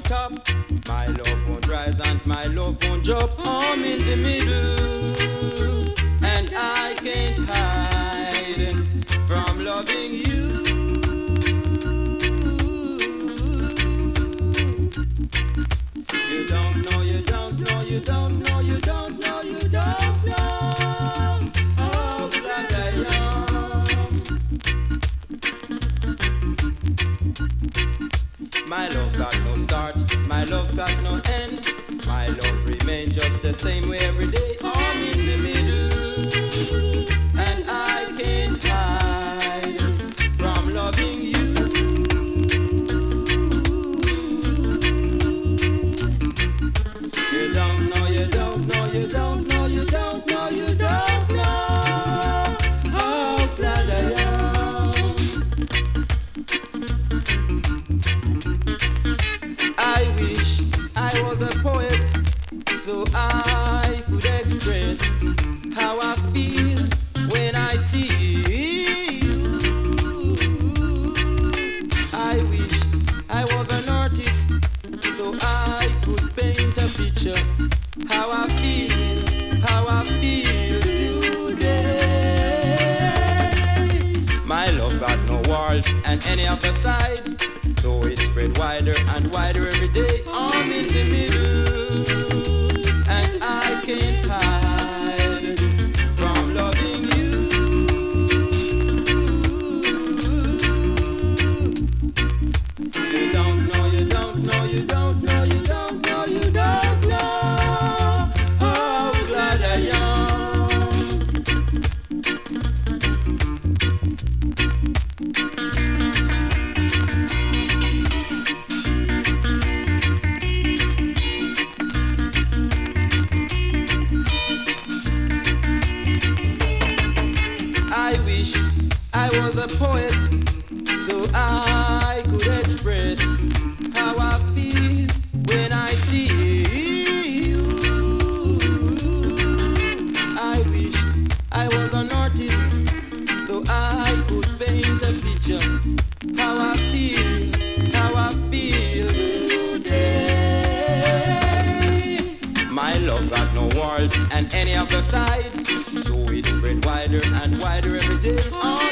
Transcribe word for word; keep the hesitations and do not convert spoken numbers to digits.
top. My love won't rise and my love won't drop. I'm in the middle, and I can't hide from loving you. You don't know, you don't know, you don't know, you don't know, you don't know how glad I am. My love got no start, my love got no end. My love remains just the same way every day. I'm in the middle, and I can't hide from loving you. You don't know, you don't know, you don't know, you don't know, you don't know how glad I am. I wish I was a poet, so I could express how I feel when I see you. I wish I was an artist, so I could paint a picture how I feel, how I feel today. My love got no walls and any other sides, so it spread wider and wider every day. I'm in the middle, and I can't hide from loving you. You don't know, you don't know, you don't know, you don't know, you don't know how glad I am. I wish I was a poet, so I could express how I feel when I see you. I wish I was an artist, so I could paint a picture how I feel, how I feel today. My love got no walls and any of the sides, so it spread wider and wider every day.